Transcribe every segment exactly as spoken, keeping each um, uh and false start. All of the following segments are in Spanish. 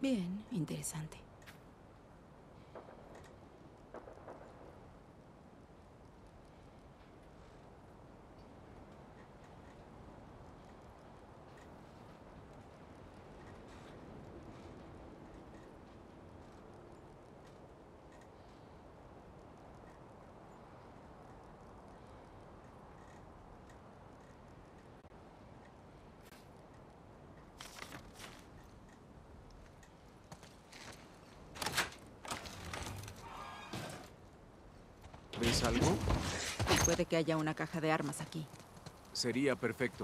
Bien, interesante. ¿Ves algo? Puede que haya una caja de armas aquí. Sería perfecto.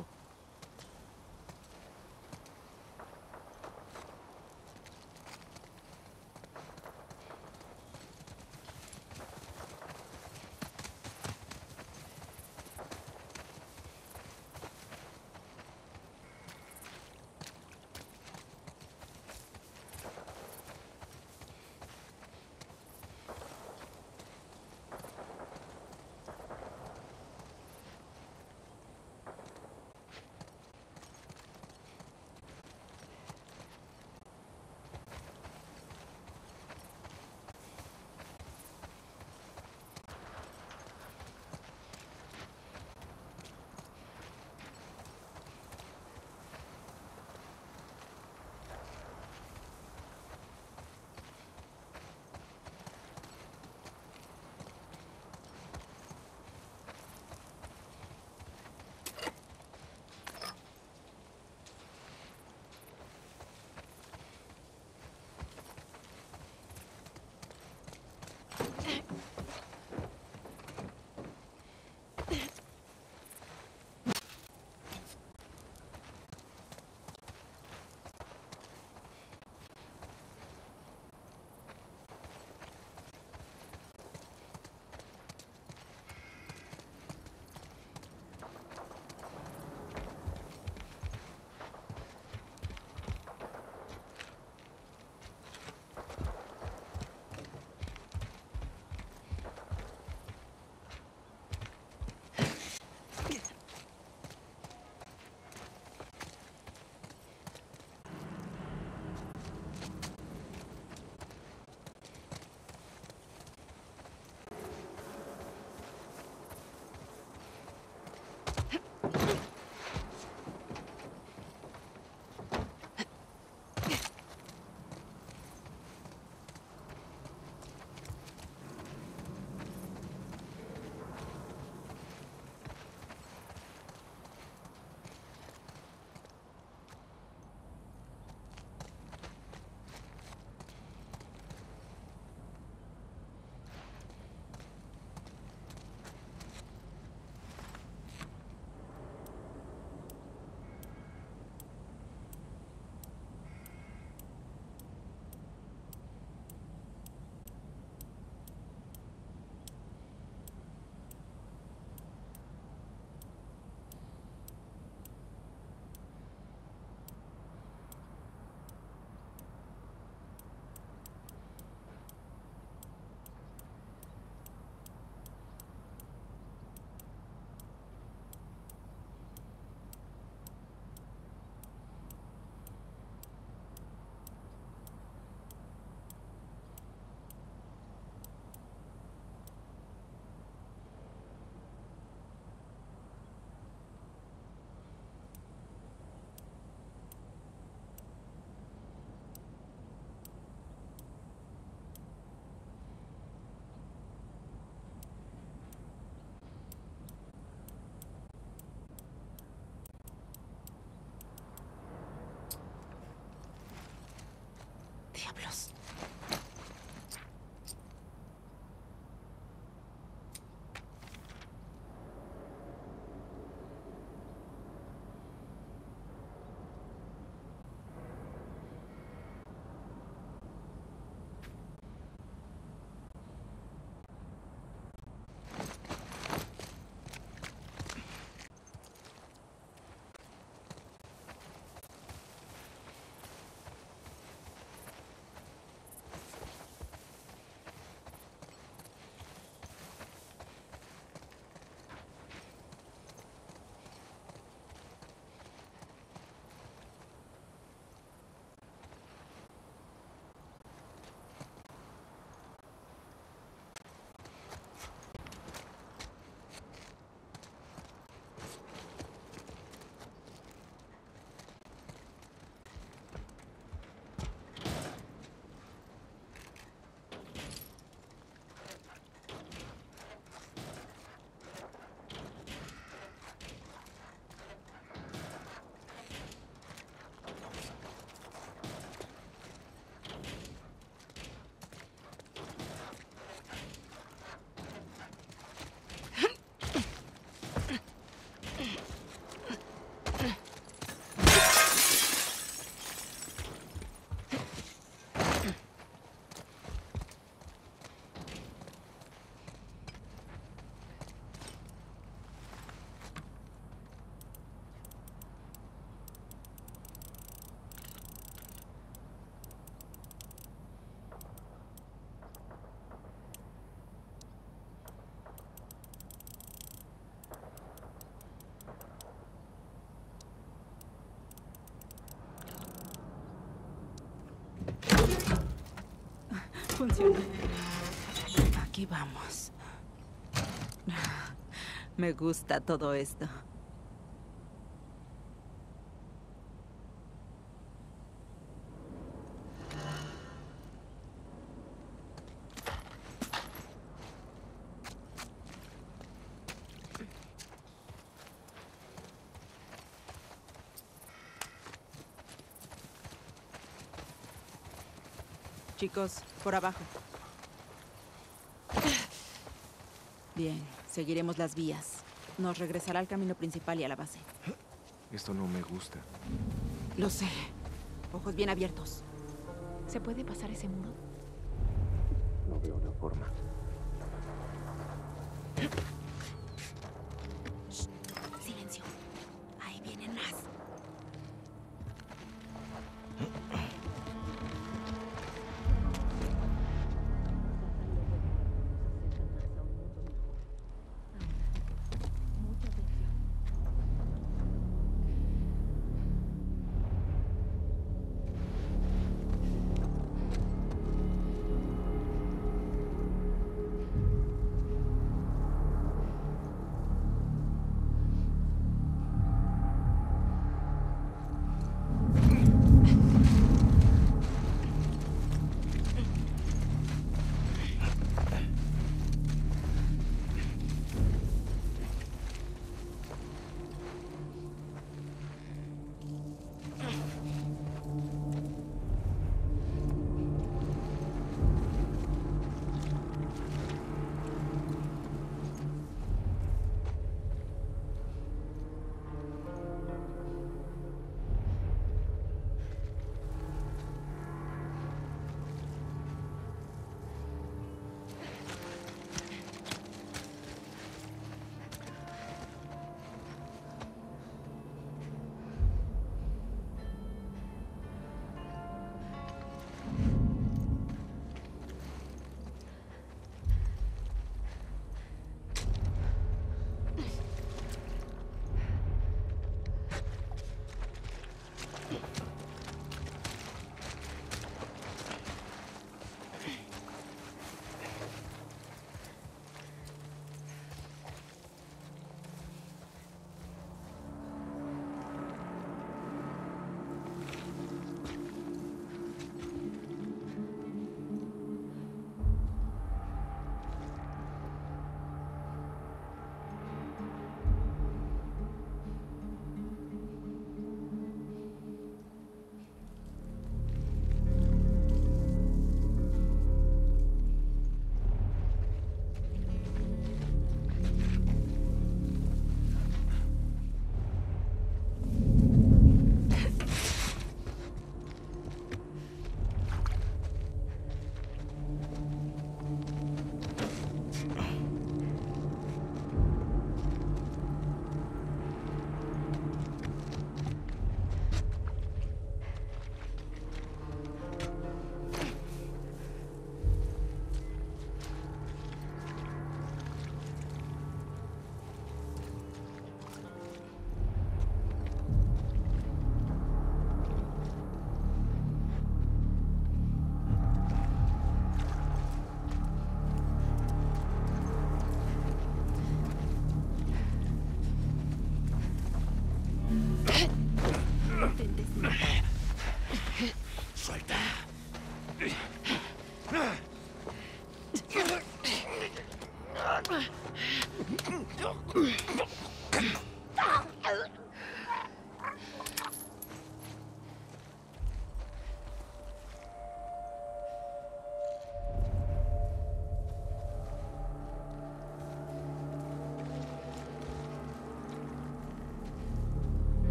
Funcionó. Aquí vamos. Me gusta todo esto. Chicos, por abajo. Bien, seguiremos las vías. Nos regresará al camino principal y a la base. Esto no me gusta. Lo sé. Ojos bien abiertos. ¿Se puede pasar ese muro? No veo una forma. Shh, silencio. Ahí vienen más.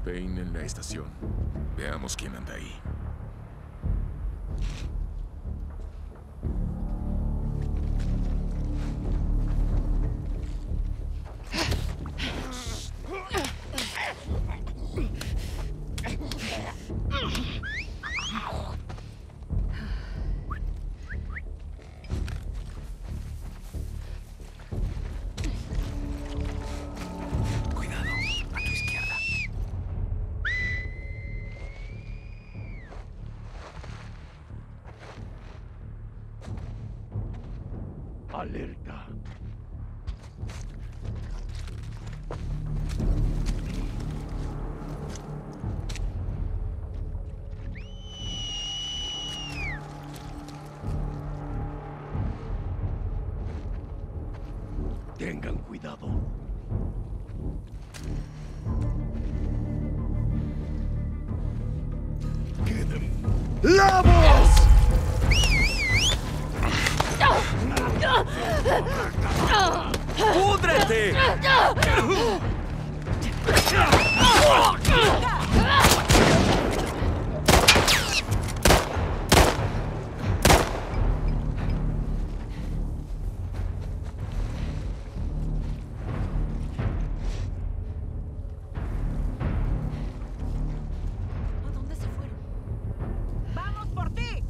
Payne en la estación. Veamos quién anda ahí. Cuidado, a tu izquierda. Alerta. Tengan cuidado. ¡Queden ¡Lobos! ¡Púdrete! ¿A dónde se fueron? ¡Vamos por ti!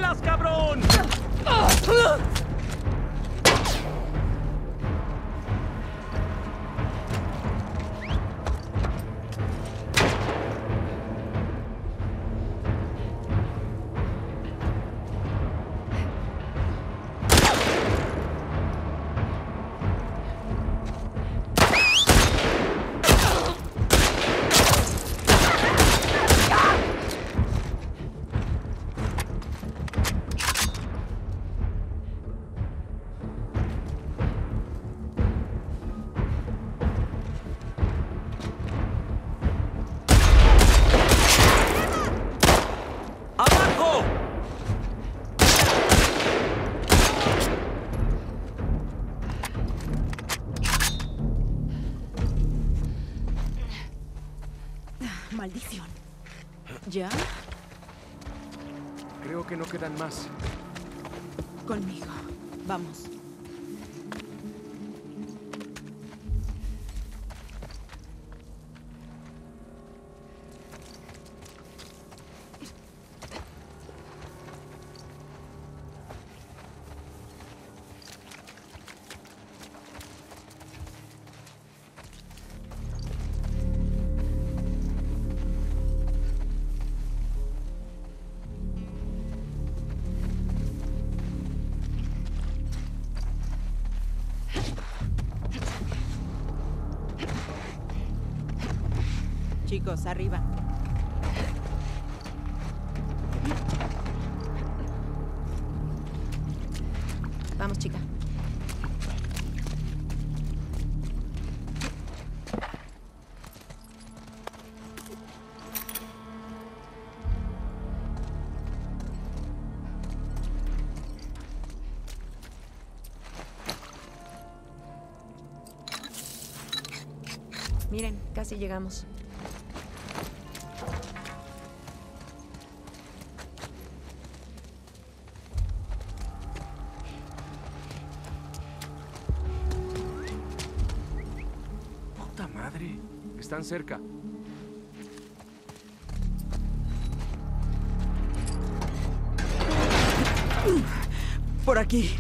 balas, cabrón! Maldición. ¿Ya? Creo que no quedan más. Conmigo. Vamos. Chicos, arriba. Vamos, chica. Miren, casi llegamos. ¡Puta madre! Están cerca. Por aquí.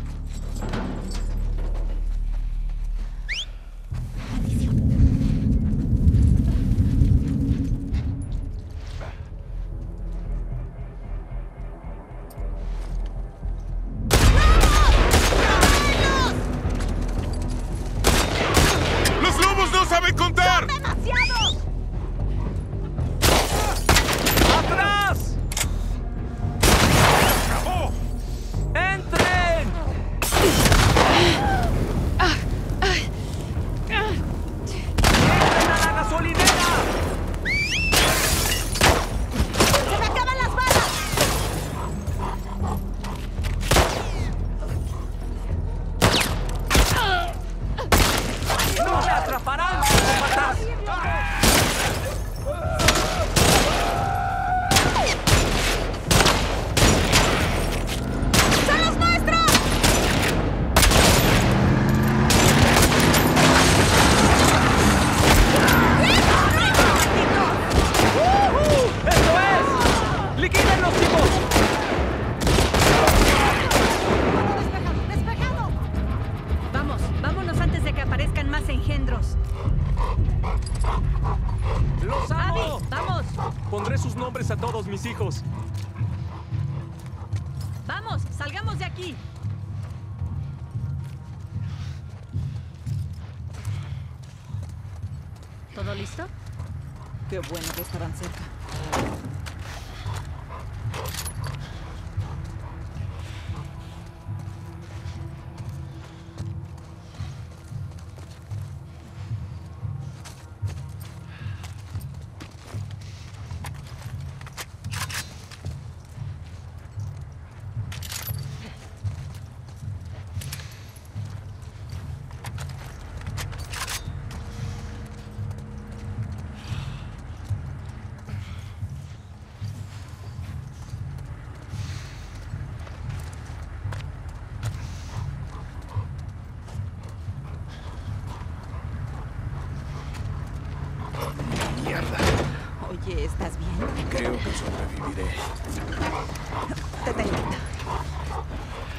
¡Los lobos no saben contar! ¡Atrás! ¡Acabó! ¡Entren! ¡Entren a la gasolinera! ¡Se me acaban las balas! ¡No me atraparán, psicópatas! ¡Son los nuestros! ¡Ujú! ¡Eso es! ¡Liquídenlos, chicos! ¡Despejado! ¡Despejado! Vamos, vámonos antes de que aparezcan más engendros. ¡Los amo! Abby, vamos. Pondré sus nombres a todos mis hijos. Vamos, salgamos de aquí. ¿Todo listo? Qué bueno que estaban cerca.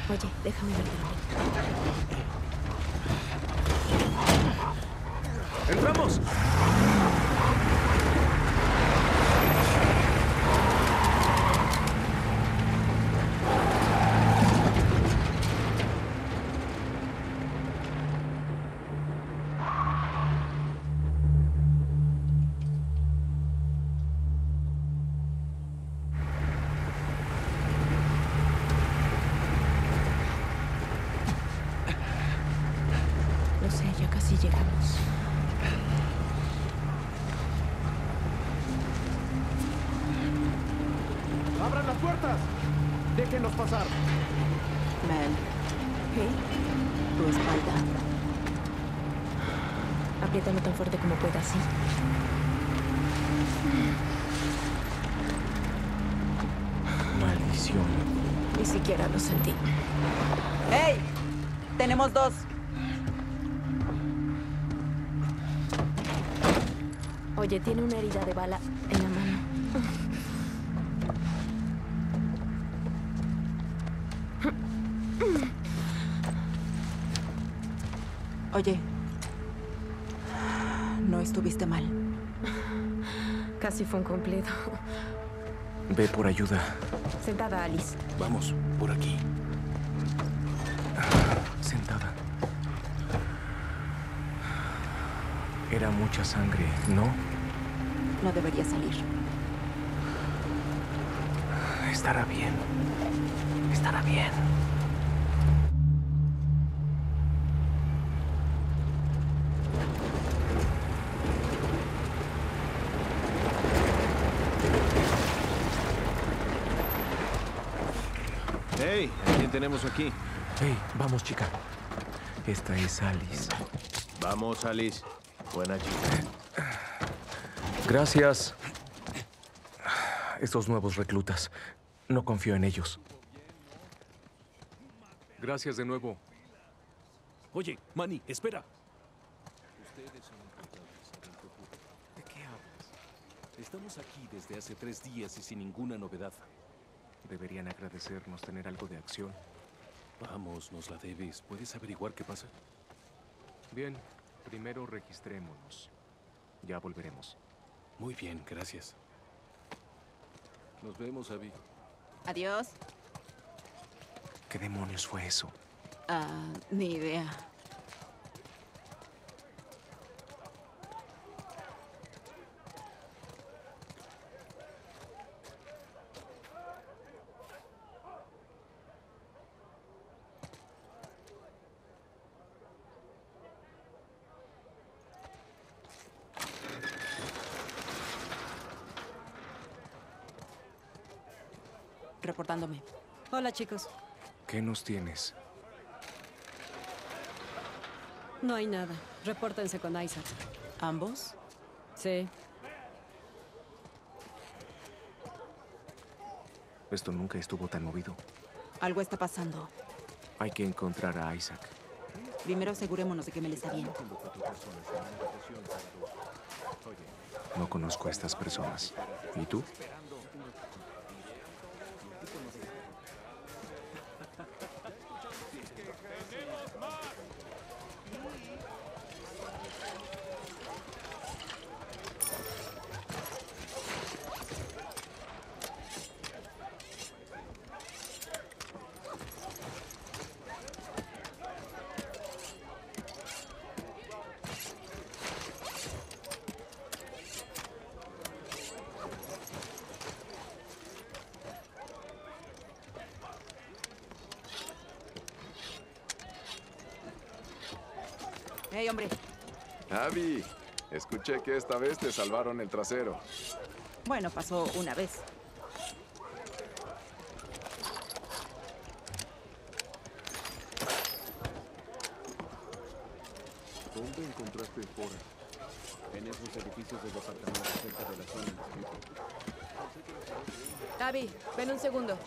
Oye, déjame verte. ¡Entramos! Lo sé, ya casi llegamos. ¡Abran las puertas! ¡Déjenlos pasar! Mel, ¿Qué? tu espalda. Apriétalo tan fuerte como puedas, ¿sí? Maldición. Ni siquiera lo sentí. ¡Hey! Tenemos dos. Oye, tiene una herida de bala en la mano. Oye, no estuviste mal. Casi fue un cumplido. Ve por ayuda. Sentada, Alice. Vamos, por aquí. Sentada. Era mucha sangre, ¿no? No debería salir. Estará bien. Estará bien. ¡Hey! ¿A quién tenemos aquí? Hey, vamos, chica. Esta es Alice. Vamos, Alice. Buena chica. Gracias. Estos nuevos reclutas. No confío en ellos. Gracias de nuevo. Oye, Manny, espera. ¿De qué hablas? Estamos aquí desde hace tres días y sin ninguna novedad. Deberían agradecernos tener algo de acción. Vamos, nos la debes. ¿Puedes averiguar qué pasa? Bien, primero registrémonos. Ya volveremos. Muy bien, gracias. Nos vemos, Abby. Adiós. ¿Qué demonios fue eso? Ah, ni idea. Reportándome. Hola, chicos. ¿Qué nos tienes? No hay nada. Repórtense con Isaac. ¿Ambos? Sí. Esto nunca estuvo tan movido. Algo está pasando. Hay que encontrar a Isaac. Primero asegurémonos de que Mel está bien. No conozco a estas personas. ¿Y tú? ¡Hey, hombre! Abby, escuché que esta vez te salvaron el trasero. Bueno, pasó una vez. ¿Dónde encontraste Forrest? En esos edificios del departamento cerca de la zona. Abby, ven un segundo.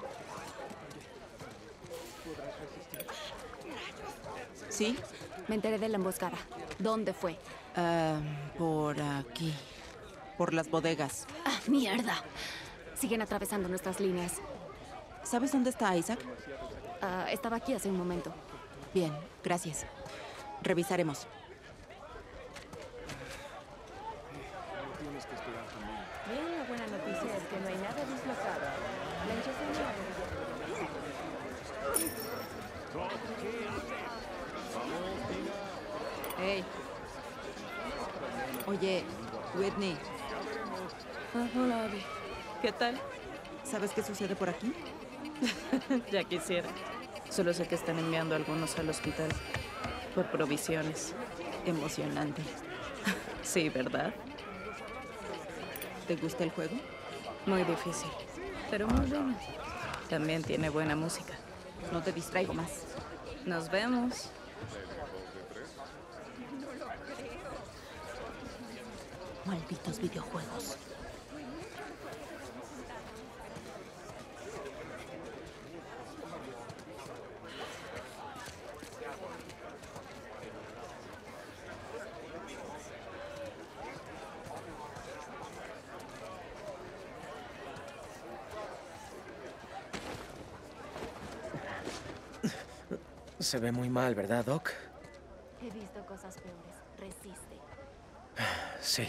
¿Sí? Me enteré de la emboscada. ¿Dónde fue? Ah, por aquí. Por las bodegas. ¡Ah, mierda! Siguen atravesando nuestras líneas. ¿Sabes dónde está Isaac? Ah, estaba aquí hace un momento. Bien, gracias. Revisaremos. Bien, la buena noticia es que no hay nada dislocado. La hinchazón de la rodilla. Hey. Oye, Whitney. Ah, hola, Abby. ¿Qué tal? ¿Sabes qué sucede por aquí? Ya quisiera. Solo sé que están enviando a algunos al hospital por provisiones. Emocionante. Sí, ¿verdad? ¿Te gusta el juego? Muy difícil, pero muy bueno. También tiene buena música. No te distraigo más. Nos vemos. Malditos videojuegos. Se ve muy mal, ¿verdad, Doc? He visto cosas peores. Resiste. Sí.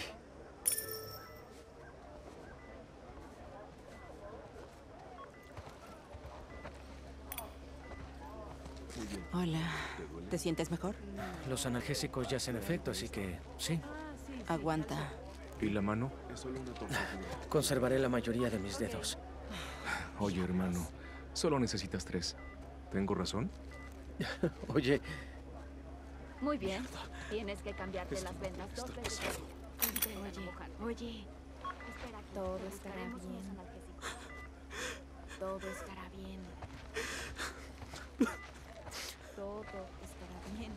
Hola. ¿Te sientes mejor? Los analgésicos ya hacen efecto, así que sí. Aguanta. ¿Y la mano? Conservaré la mayoría de mis dedos. Oye, hermano, solo necesitas tres. ¿Tengo razón? Oye, Muy bien. Tienes que cambiarte las vendas dos veces. Oye, oye. Espera, todo estará bien. Todo estará bien. Todo estará bien.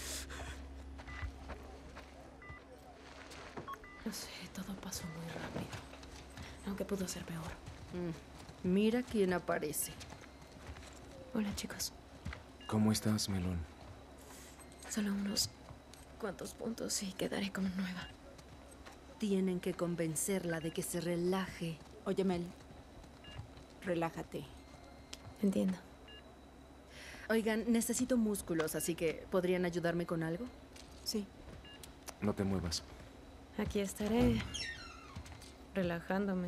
No sé, todo pasó muy rápido. Aunque pudo ser peor. Mm. Mira quién aparece. Hola, chicos. ¿Cómo estás, Melón? Solo unos cuantos puntos y quedaré como nueva. Tienen que convencerla de que se relaje. Oye, Mel. Relájate. Entiendo. Oigan, necesito músculos, así que ¿podrían ayudarme con algo? Sí. No te muevas. Aquí estaré, relajándome.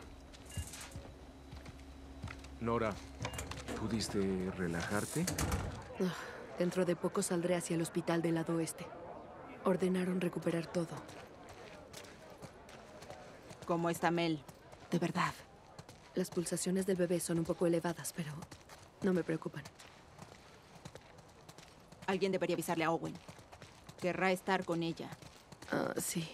Nora, ¿pudiste relajarte? Oh, dentro de poco saldré hacia el hospital del lado oeste. Ordenaron recuperar todo. ¿Cómo está Mel? De verdad. Las pulsaciones del bebé son un poco elevadas, pero no me preocupan. Alguien debería avisarle a Owen. Querrá estar con ella. Ah, sí.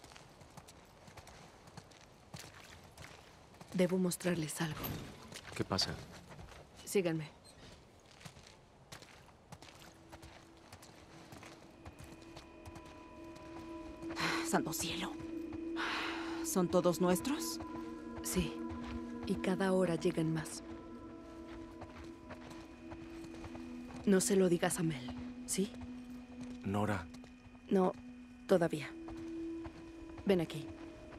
Debo mostrarles algo. ¿Qué pasa? Síganme. Santo cielo. ¿Son todos nuestros? Sí. Y cada hora llegan más. No se lo digas a Mel, ¿sí? Nora. No, todavía. Ven aquí.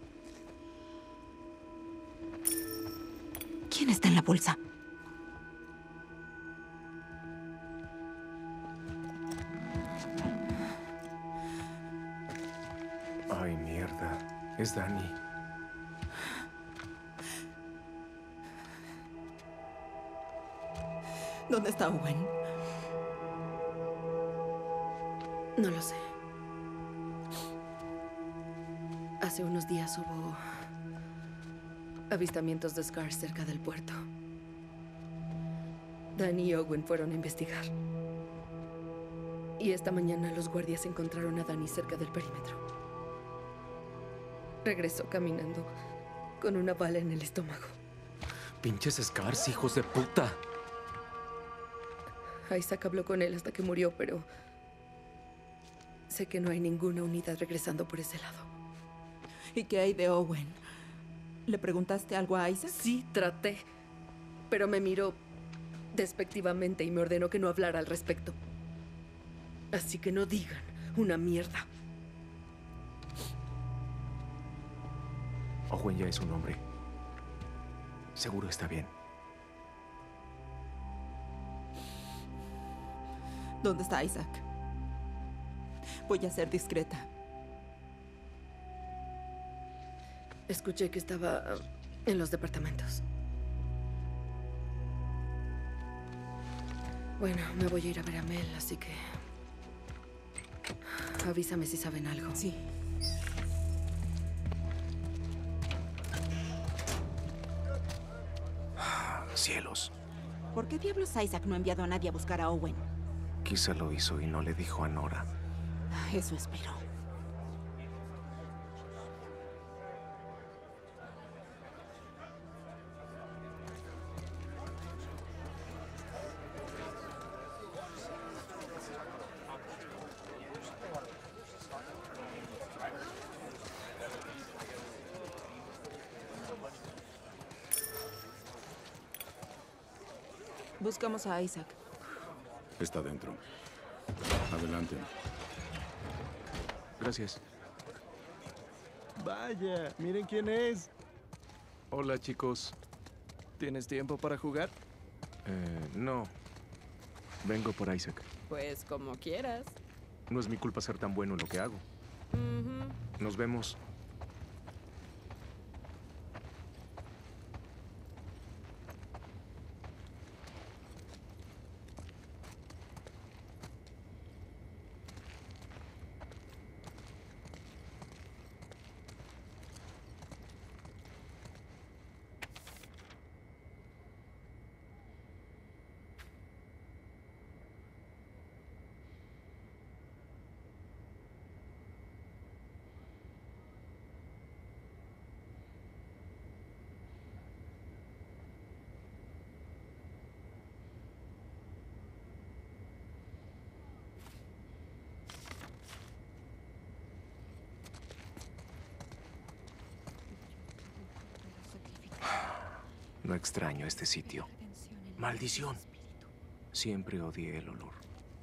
¿Quién está en la bolsa? Ay, mierda. Es Dani. ¿Dónde está Owen? No lo sé. Hace unos días hubo avistamientos de Scars cerca del puerto. Danny y Owen fueron a investigar. Y esta mañana los guardias encontraron a Danny cerca del perímetro. Regresó caminando con una bala en el estómago. Pinches Scars, hijos de puta. Isaac habló con él hasta que murió, pero sé que no hay ninguna unidad regresando por ese lado. ¿Y qué hay de Owen? ¿Le preguntaste algo a Isaac? Sí, traté. Pero me miró despectivamente y me ordenó que no hablara al respecto. Así que no digan una mierda. Owen ya es un hombre. Seguro está bien. ¿Dónde está Isaac? Voy a ser discreta. Escuché que estaba uh, en los departamentos. Bueno, me voy a ir a ver a Mel, así que... avísame si saben algo. Sí. Cielos. ¿Por qué diablos Isaac no ha enviado a nadie a buscar a Owen? Quizá lo hizo y no le dijo a Nora. Eso espero. Buscamos a Isaac. Está dentro. Adelante. Gracias. Vaya, miren quién es. Hola, chicos. ¿Tienes tiempo para jugar? Eh, no. Vengo por Isaac. Pues como quieras. No es mi culpa ser tan bueno en lo que hago. Ujú. Nos vemos. No extraño este sitio. ¡Maldición! Siempre odié el olor.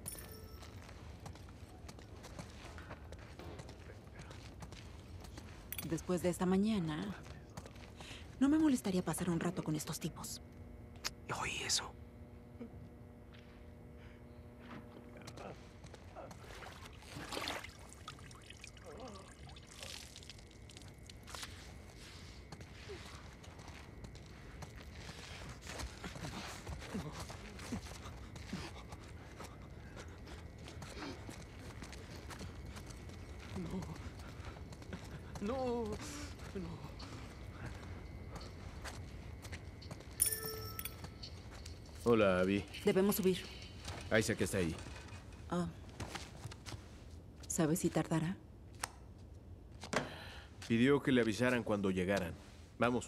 Después de esta mañana, no me molestaría pasar un rato con estos tipos. Oí eso. No, no. Hola, Abby. Debemos subir. Isaac está ahí. Ah. ¿Sabes si tardará? Pidió que le avisaran cuando llegaran. Vamos.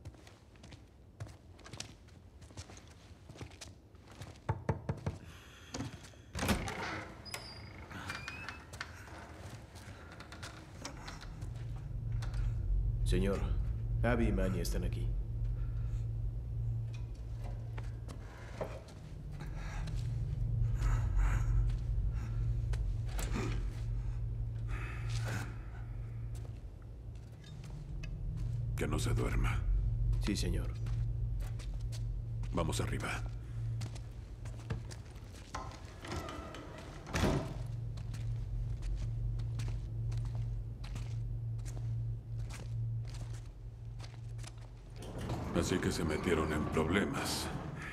Señor, Abby y Manny están aquí. Que no se duerma. Sí, señor. Vamos arriba. Así que se metieron en problemas.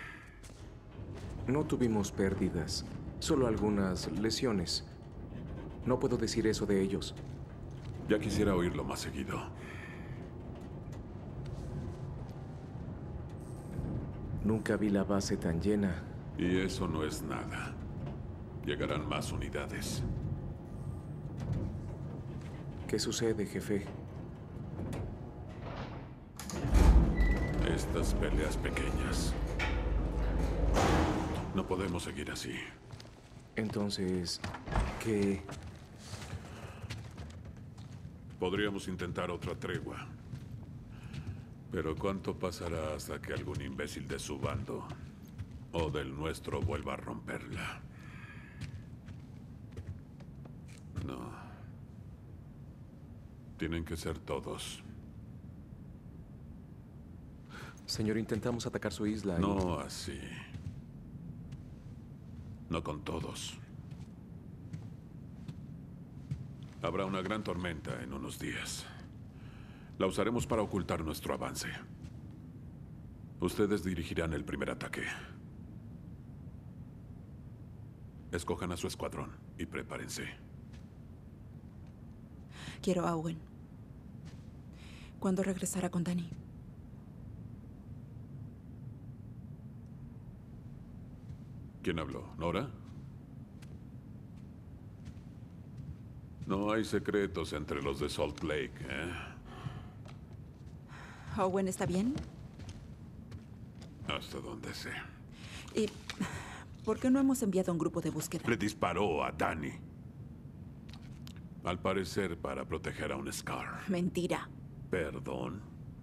No tuvimos pérdidas, solo algunas lesiones. No puedo decir eso de ellos. Ya quisiera oírlo más seguido. Nunca vi la base tan llena. Y eso no es nada. Llegarán más unidades. ¿Qué sucede, jefe? Estas peleas pequeñas. No podemos seguir así. Entonces, ¿qué? Podríamos intentar otra tregua. Pero ¿cuánto pasará hasta que algún imbécil de su bando o del nuestro vuelva a romperla? No. Tienen que ser todos. Señor, intentamos atacar su isla y... No así. No con todos. Habrá una gran tormenta en unos días. La usaremos para ocultar nuestro avance. Ustedes dirigirán el primer ataque. Escojan a su escuadrón y prepárense. Quiero a Owen. ¿Cuándo regresará con Danny? ¿Quién habló? ¿Nora? No hay secretos entre los de Salt Lake, ¿eh? ¿Owen está bien? Hasta donde sé. ¿Y por qué no hemos enviado un grupo de búsqueda? Le disparó a Danny. Al parecer para proteger a un Scar. Mentira. ¿Perdón?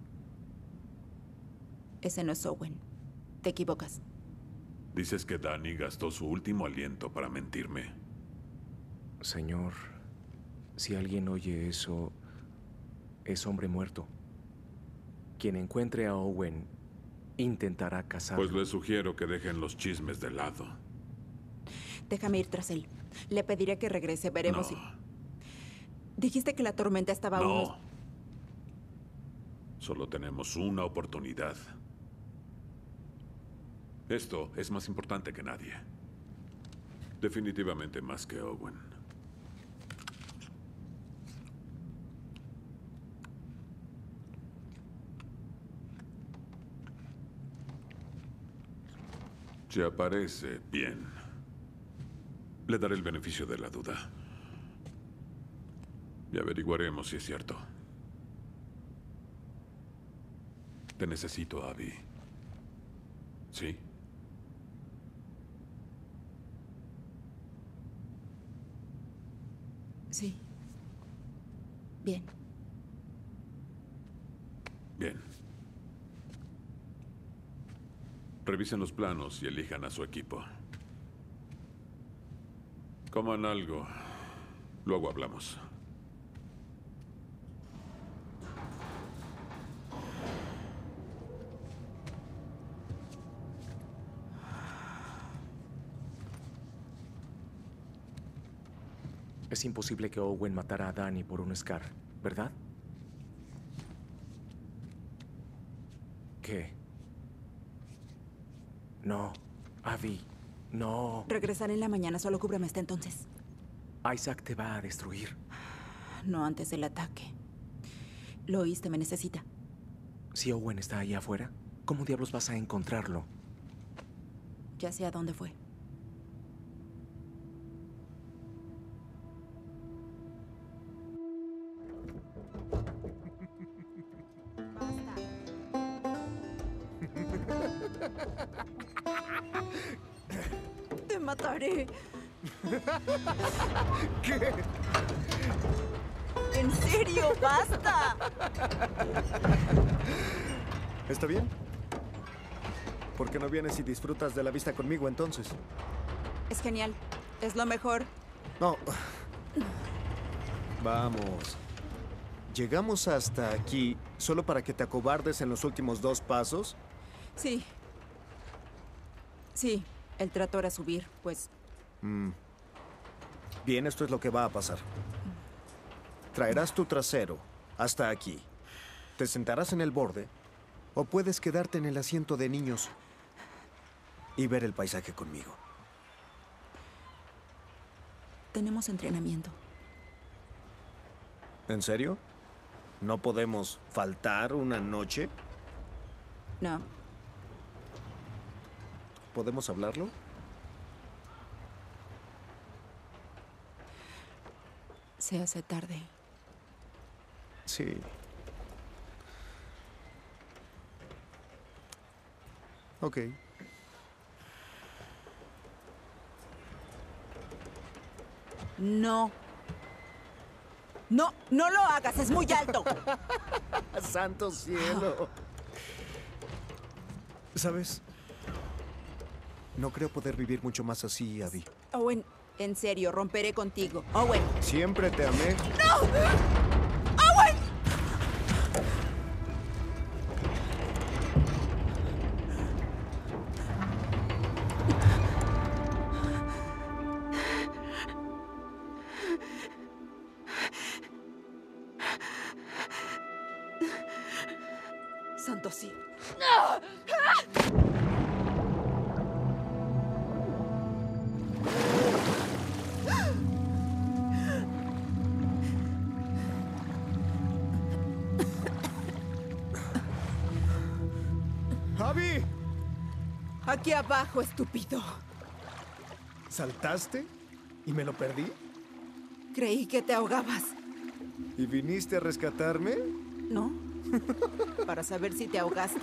Ese no es Owen. Te equivocas. ¿Dices que Danny gastó su último aliento para mentirme? Señor, si alguien oye eso, es hombre muerto. Quien encuentre a Owen intentará cazarlo. Pues les sugiero que dejen los chismes de lado. Déjame ir tras él. Le pediré que regrese. Veremos No. si... Dijiste que la tormenta estaba a No. unos... Solo tenemos una oportunidad. Esto es más importante que nadie. Definitivamente más que Owen. Si aparece, bien. Le daré el beneficio de la duda. Y averiguaremos si es cierto. Te necesito, Abby. ¿Sí? Sí. Bien. Bien. Revisen los planos y elijan a su equipo. Coman algo. Luego hablamos. Es imposible que Owen matara a Danny por un Scar, ¿verdad? ¿Qué? No, Abby, no. Regresaré en la mañana, solo cúbreme hasta entonces. Isaac te va a destruir. No antes del ataque. Lo oíste, me necesita. Si Owen está ahí afuera, ¿cómo diablos vas a encontrarlo? Ya sé a dónde fue. Te mataré. ¿Qué? ¿En serio? ¡Basta! ¿Está bien? ¿Por qué no vienes y disfrutas de la vista conmigo entonces? Es genial. Es lo mejor. No. Vamos. ¿Llegamos hasta aquí solo para que te acobardes en los últimos dos pasos? Sí. Sí, el trato era subir, pues... Mm. Bien, esto es lo que va a pasar. Traerás tu trasero hasta aquí. Te sentarás en el borde o puedes quedarte en el asiento de niños y ver el paisaje conmigo. Tenemos entrenamiento. ¿En serio? ¿No podemos faltar una noche? No. ¿Podemos hablarlo? Se hace tarde. Sí. Ok. No. No, no lo hagas, es muy alto. ¡Santo cielo! ¿Sabes? No creo poder vivir mucho más así, Abby. Owen, en serio, romperé contigo. Owen. Siempre te amé. ¡No! ¡Owen! Santo sí. ¡Abby! Aquí abajo, estúpido. ¿Saltaste? ¿Y me lo perdí? Creí que te ahogabas. ¿Y viniste a rescatarme? ¿No? Para saber si te ahogaste.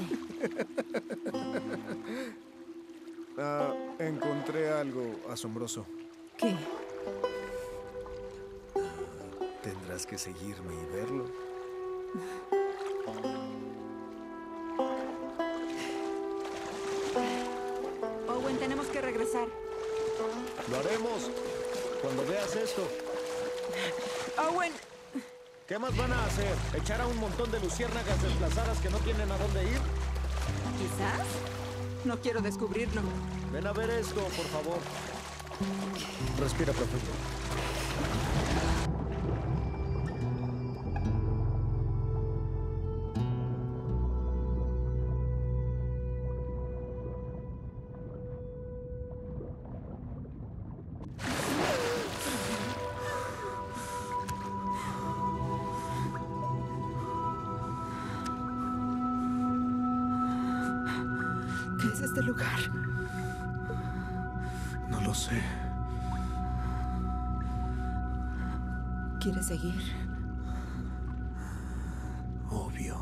Ah, encontré algo asombroso. ¿Qué? Tendrás que seguirme y verlo. Owen, tenemos que regresar. Lo haremos cuando veas esto. Owen. ¿Qué más van a hacer? ¿Echar a un montón de luciérnagas desplazadas que no tienen a dónde ir? Quizás. No quiero descubrirlo. Ven a ver esto, por favor. Respira profundo. ¿Qué es este lugar? No lo sé. ¿Quieres seguir? Obvio.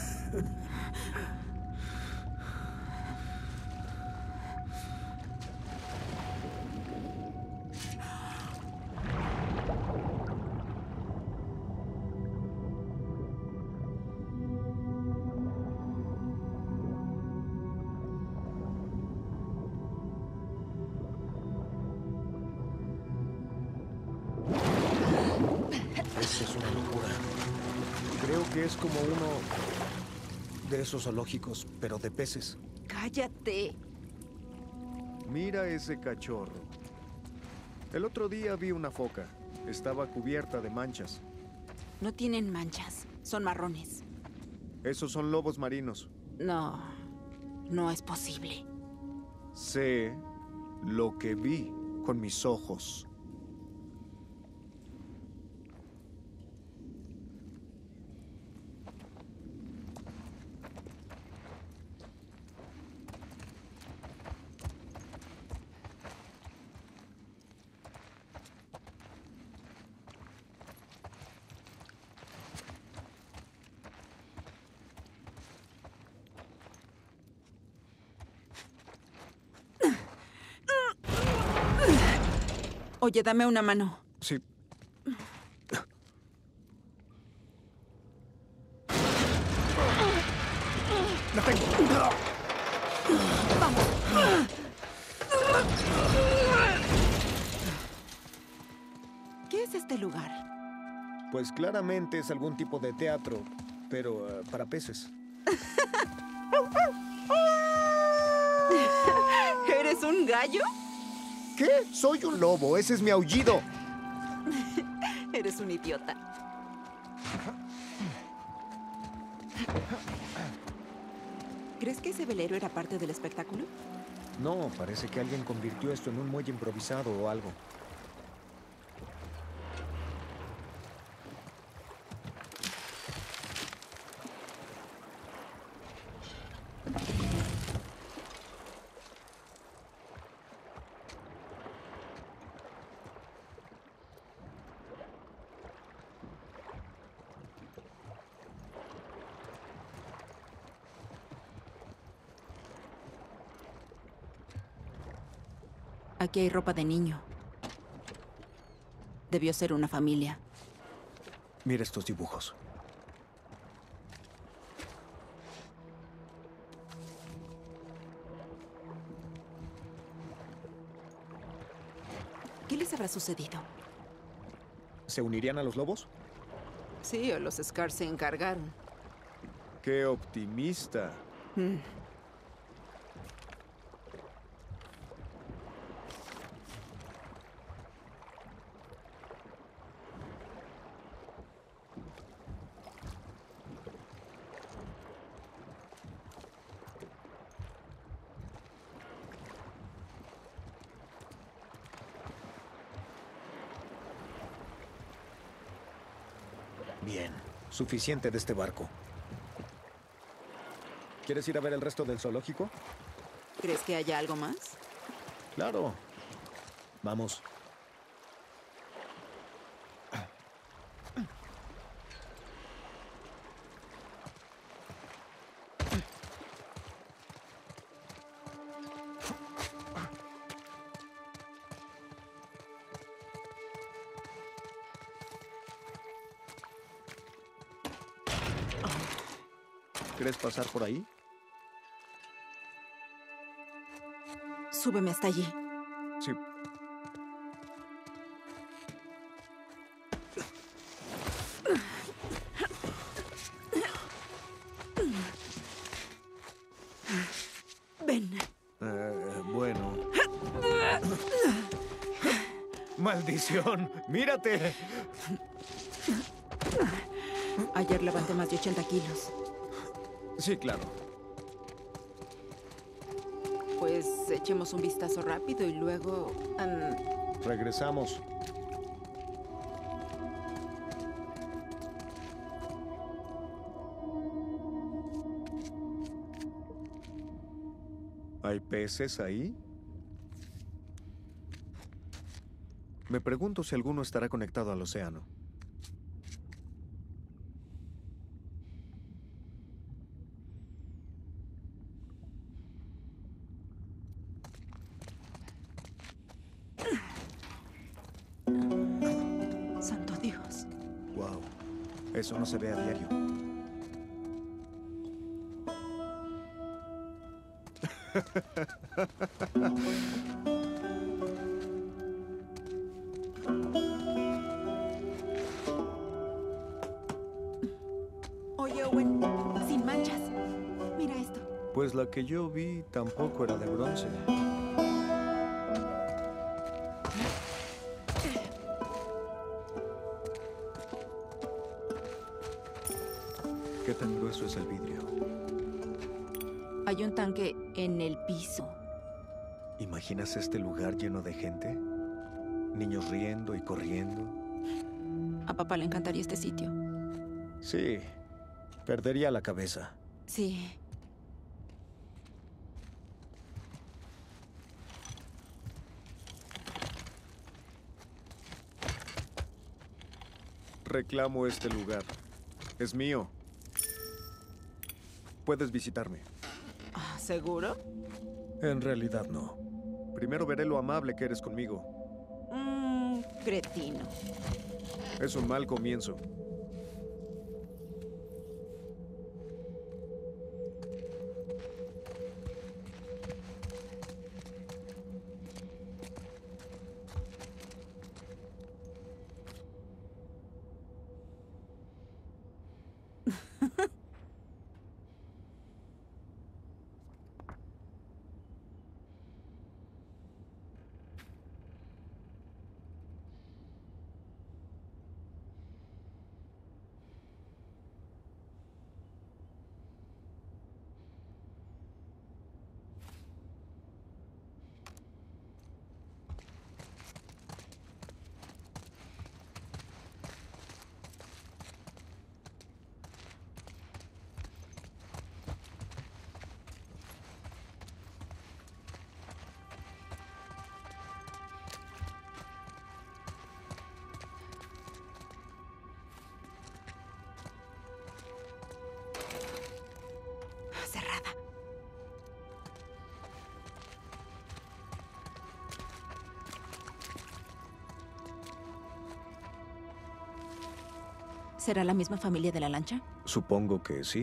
Esto es una locura. Creo que es como uno de esos zoológicos, pero de peces. ¡Cállate! Mira ese cachorro. El otro día vi una foca. Estaba cubierta de manchas. No tienen manchas. Son marrones. Esos son lobos marinos. No. No es posible. Sé lo que vi con mis ojos. Oye, dame una mano. Sí. La tengo. Vamos. ¿Qué es este lugar? Pues claramente es algún tipo de teatro, pero uh, para peces. ¿Eres un gallo? ¿Qué? Soy un lobo, ese es mi aullido. Eres un idiota. ¿Crees que ese velero era parte del espectáculo? No, parece que alguien convirtió esto en un muelle improvisado o algo. Aquí hay ropa de niño. Debió ser una familia. Mira estos dibujos. ¿Qué les habrá sucedido? ¿Se unirían a los lobos? Sí, o los Scar se encargaron. ¡Qué optimista! Mm. Bien, suficiente de este barco. ¿Quieres ir a ver el resto del zoológico? ¿Crees que haya algo más? Claro. Vamos. ¿Quieres pasar por ahí? Súbeme hasta allí. Sí. Ven. Eh, bueno. ¡Maldición! ¡Mírate! Ayer levanté más de ochenta kilos. Sí, claro. Pues echemos un vistazo rápido y luego... Um... Regresamos. ¿Hay peces ahí? Me pregunto si alguno estará conectado al océano. Santo Dios. Wow. Eso no se ve a diario. Oye, Owen, sin manchas. Mira esto. Pues la que yo vi tampoco era de bronce. ¿Qué tan grueso es el vidrio? Hay un tanque en el piso. ¿Imaginas este lugar lleno de gente? Niños riendo y corriendo. A papá le encantaría este sitio. Sí, perdería la cabeza. Sí. Reclamo este lugar. Es mío. Puedes visitarme. ¿Seguro? En realidad no. Primero veré lo amable que eres conmigo. Mmm, cretino. Es un mal comienzo. Cerrada. ¿Será la misma familia de la lancha? Supongo que sí.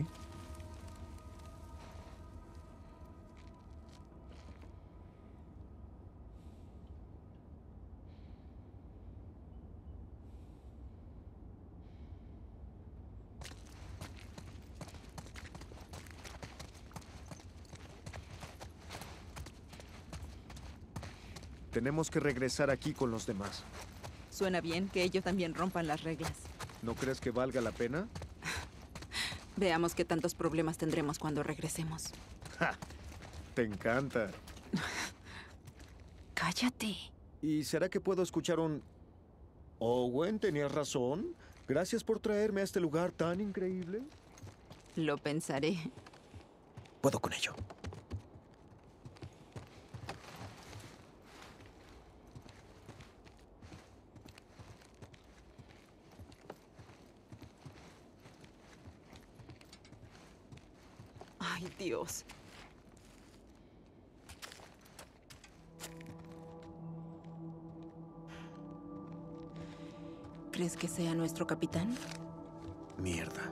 Tenemos que regresar aquí con los demás. Suena bien que ellos también rompan las reglas. ¿No crees que valga la pena? Veamos qué tantos problemas tendremos cuando regresemos. ¡Ja! Te encanta. Cállate. ¿Y será que puedo escuchar un... Owen, ¿tenías razón? Gracias por traerme a este lugar tan increíble. Lo pensaré. Puedo con ello. Ay, Dios. ¿Crees que sea nuestro capitán? Mierda.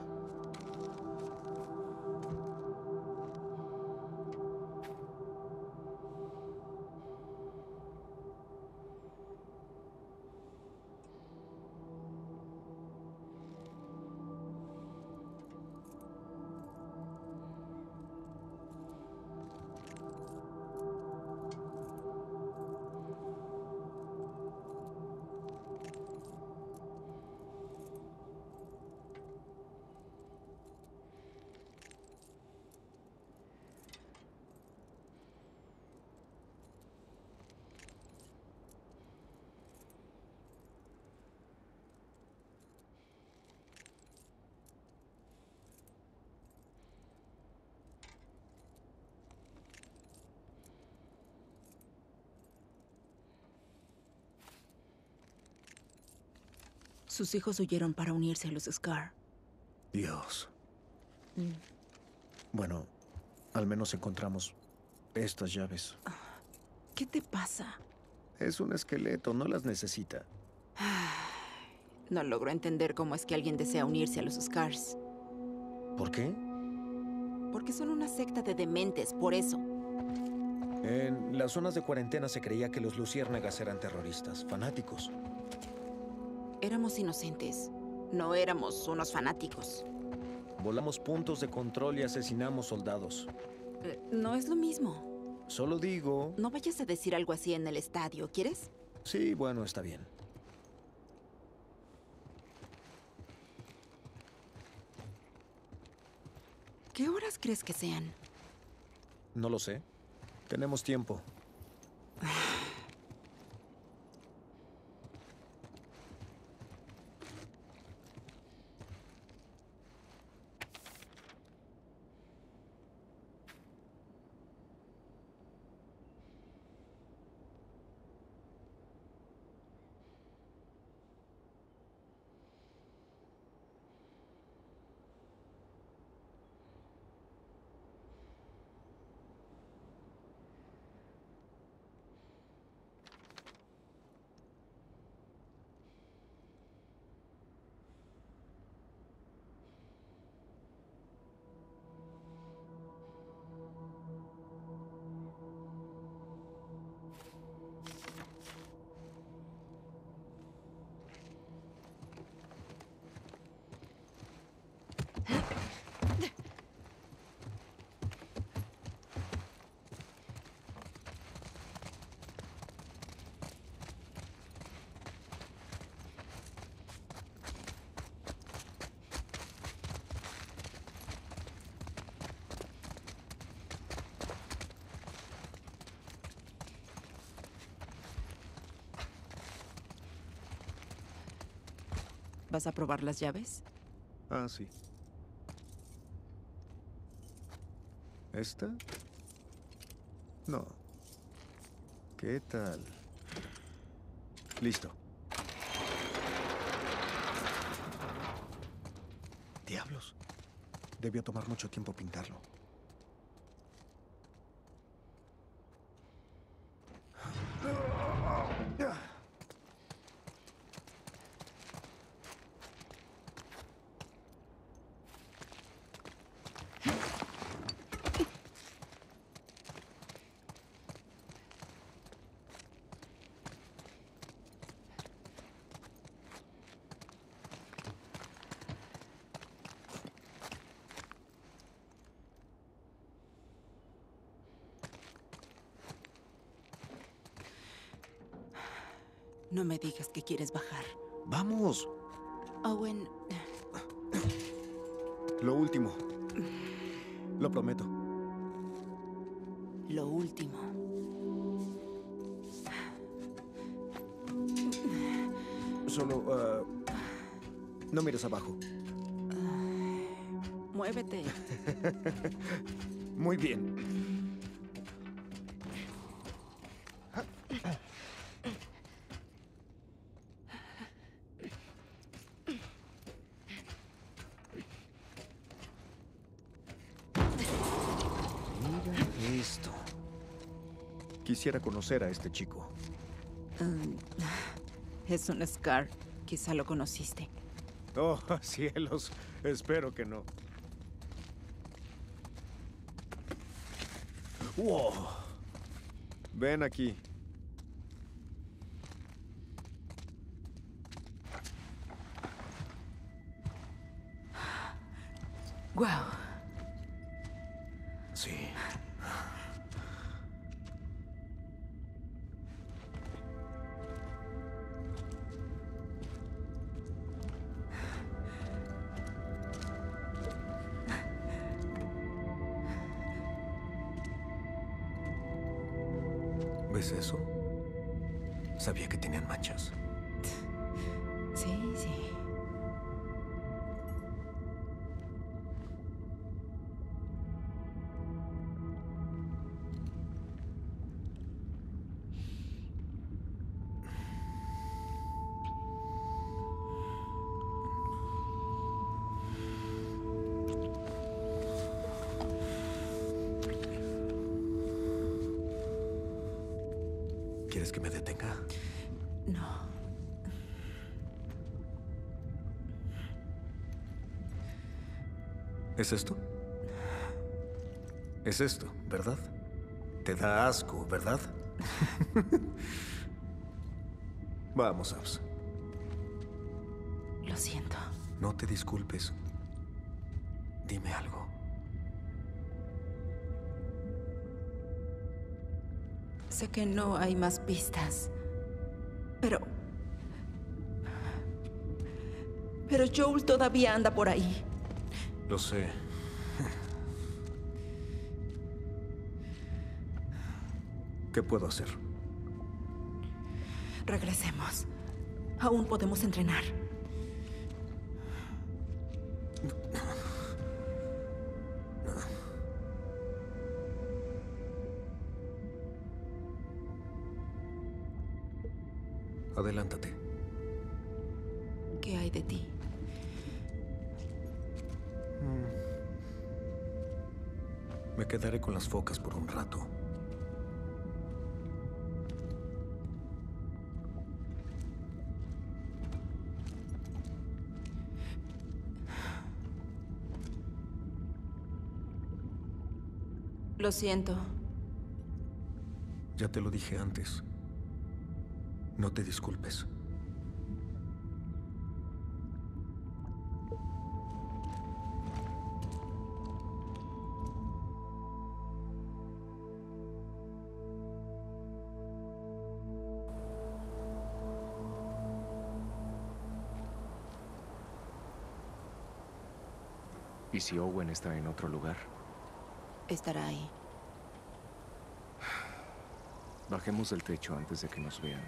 Sus hijos huyeron para unirse a los Scar. Dios. Mm. Bueno, al menos encontramos estas llaves. ¿Qué te pasa? Es un esqueleto, no las necesita. No logro entender cómo es que alguien desea unirse a los Scars. ¿Por qué? Porque son una secta de dementes, por eso. En las zonas de cuarentena se creía que los luciérnagas eran terroristas, fanáticos. Éramos inocentes. No éramos unos fanáticos. Volamos puntos de control y asesinamos soldados. Eh, no es lo mismo. Solo digo... No vayas a decir algo así en el estadio, ¿quieres? Sí, bueno, está bien. ¿Qué horas crees que sean? No lo sé. Tenemos tiempo. ¿Vas a probar las llaves? Ah, sí. ¿Esta? No. ¿Qué tal? Listo. Diablos. Debió tomar mucho tiempo pintarlo. No me digas que quieres bajar. ¡Vamos! Owen. Lo último. Lo prometo. Lo último. Solo... Uh, No mires abajo. Muévete. Muy bien. Mira esto. Quisiera conocer a este chico. Um, es un Scar. Quizá lo conociste. Oh, cielos. Espero que no. ¡Wow! Ven aquí. Wow. Sí. ¿Ves eso? Sabía que tenían manchas. Sí, sí. ¿Quieres que me detenga? No. ¿Es esto? Es esto, ¿verdad? Te da asco, ¿verdad? Vamos, Abs. Lo siento. No te disculpes. Dime algo. Sé que no hay más pistas, pero... Pero Joel todavía anda por ahí. Lo sé. ¿Qué puedo hacer? Regresemos. Aún podemos entrenar. Adelántate. ¿Qué hay de ti? Me quedaré con las focas por un rato. Lo siento. Ya te lo dije antes. No te disculpes. ¿Y si Owen está en otro lugar? Estará ahí. Bajemos del techo antes de que nos vean.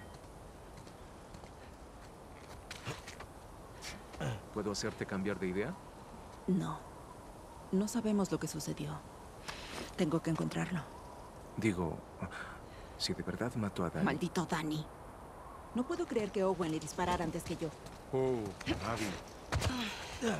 ¿Puedo hacerte cambiar de idea? No. No sabemos lo que sucedió. Tengo que encontrarlo. Digo, si de verdad mató a Danny... Maldito Danny. No puedo creer que Owen le disparara antes que yo. Oh, Abby.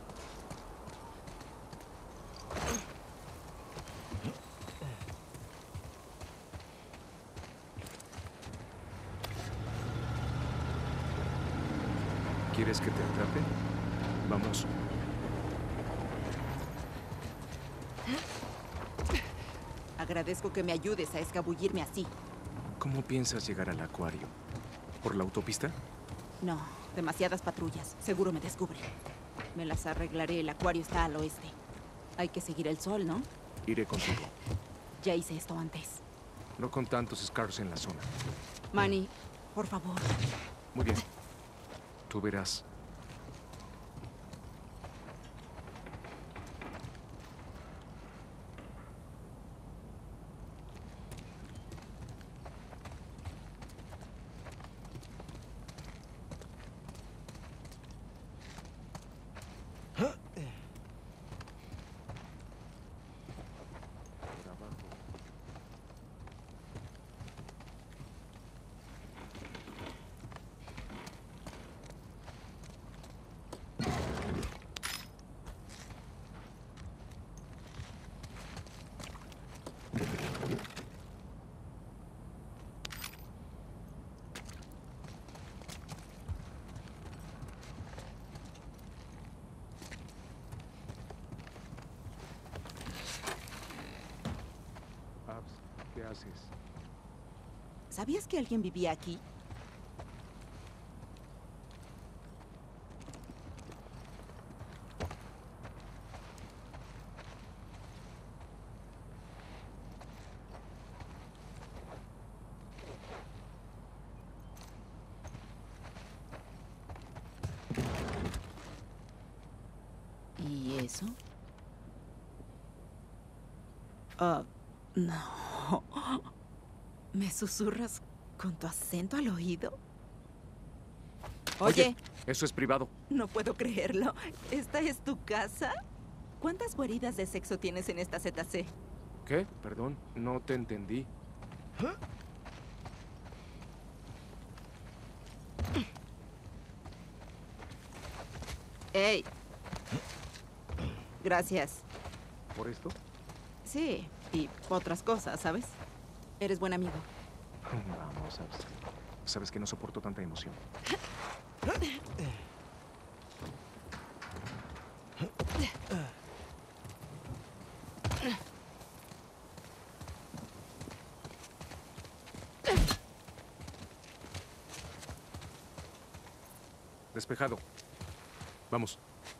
¿Quieres que te atrape? Vamos. Agradezco que me ayudes a escabullirme así. ¿Cómo piensas llegar al acuario? ¿Por la autopista? No, demasiadas patrullas. Seguro me descubren. Me las arreglaré. El acuario está al oeste. Hay que seguir el sol, ¿no? Iré contigo. Ya hice esto antes. No con tantos Scars en la zona. Manny, por favor. Muy bien. Tú verás. haces? ¿Sabías que alguien vivía aquí? ¿Y eso? Ah, no. ¿Me susurras con tu acento al oído? Oye, Oye, eso es privado. no puedo creerlo. ¿Esta es tu casa? ¿Cuántas guaridas de sexo tienes en esta Z C? ¿Qué? Perdón, no te entendí. ¡Ey! Gracias. ¿Por esto? Sí, y otras cosas, ¿sabes? Eres buen amigo. Vamos, sabes. Sabes que no soporto tanta emoción. Despejado. Vamos.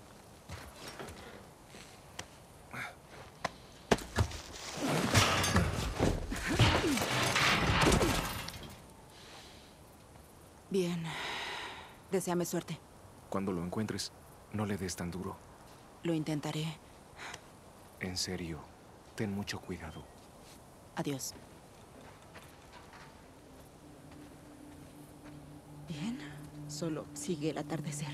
Bien. Deséame suerte. Cuando lo encuentres, no le des tan duro. Lo intentaré. En serio, ten mucho cuidado. Adiós. Bien. Solo sigue el atardecer.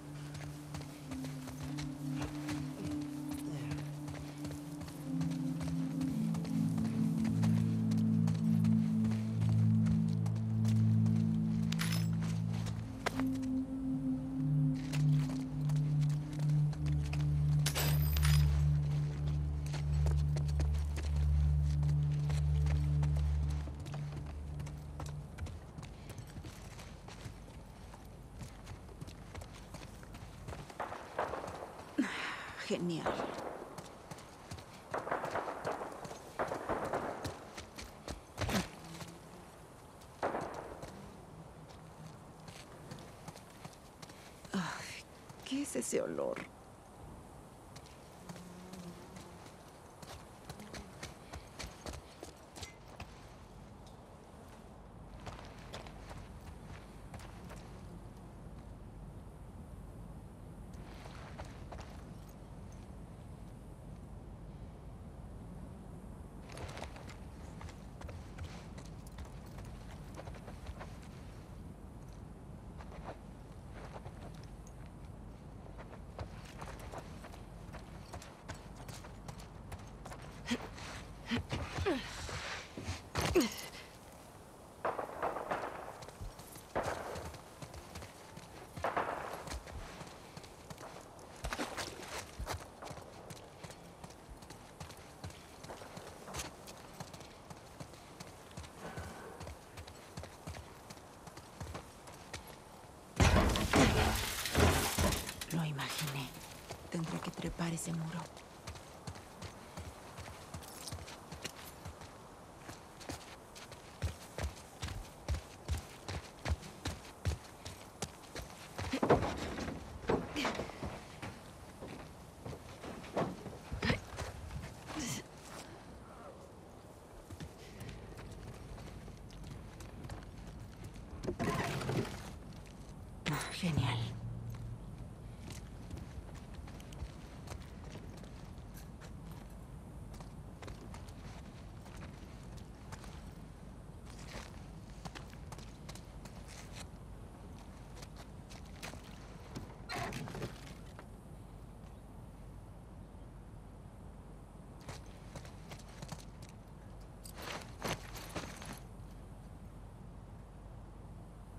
Genial. Ay, ¿qué es ese olor? Lo imaginé. Tendré que trepar ese muro.